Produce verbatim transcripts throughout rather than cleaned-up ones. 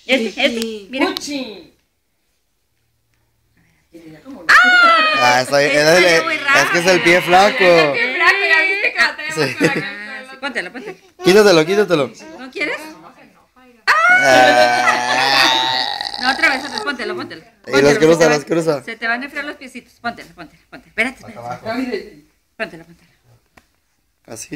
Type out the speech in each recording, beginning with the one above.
Este, este, mira. ¡Puchi! Ah, estoy, es, es, es, es que es el pie flaco. El pie flaco, ya viste que lo tenemos Sí. por acá. Ah, sí, póntelo, póntelo. Quítatelo, quítatelo. ¿No quieres? Ah. No, otra vez, otra vez, póntelo, póntelo. Y los Póntelo, cruza, se te los van- cruza. Se te van a enfriar los piecitos. Póntelo, póntelo, póntelo. Espérate, espérate. Abajo. Póntelo, póntelo. Así.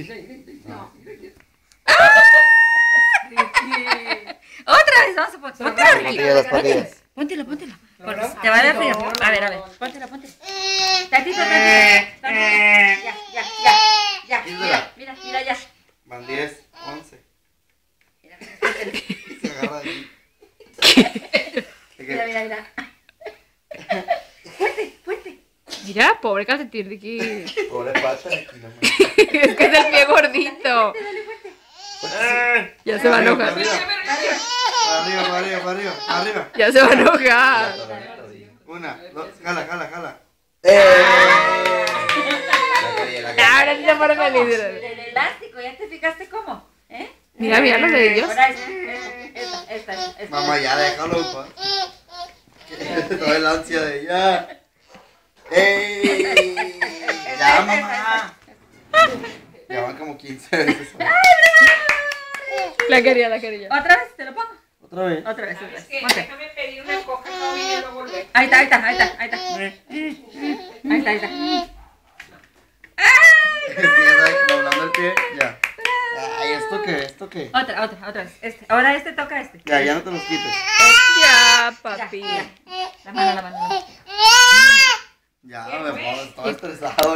Otra vez, vamos a poner. Póntelo, Las Ricky. patillas, las patillas. Póntelo, póntelo. Porque se te va a enfriar. A ver, a ver. Póntelo, póntelo. Tantito, tantito. tantito. Ya, ya, ya. Ya, mira, mira, mira, ya. Van diez, once. Mira, mira, póntelo. Se agarra de aquí. Mira, mira, mira. Fuerte, fuerte. Mira, pobre calcetín, Ricky. Pobre pata. Es que es el pie gordito. Ya se va a Para enojar. arriba, para arriba, para arriba, para arriba, para arriba. Ya se va a enojar. Una, dos, jala, jala, jala. Ahora sí se pone feliz. El elástico, ¿ya te fijaste cómo? ¿Eh? Mira, mira los dedillos. Ahora esta, esta, esta, esta, esta. Mamá, ya déjalo, pa. Toda el ansia de ya. ¡Ey! Ya, mamá. Ya van como quince veces. La quería, la quería. ¿Otra vez? ¿Te lo pongo? Otra vez. Otra vez, otra vez. Es que Ponte. déjame pedir una coca, no vine y no volver. Ahí está, ahí está, ahí está, ahí está. Ahí está, ahí está. Ya sabes, doblando el pie, ya. Ay, ¿esto qué? ¿Esto qué? Otra, otra, otra vez. Este. Ahora este toca este. Ya, ya no te los quites. Ya, Ya, papi. ya. La mano, la mano. La mano. Ya, me pongo, estaba estresado.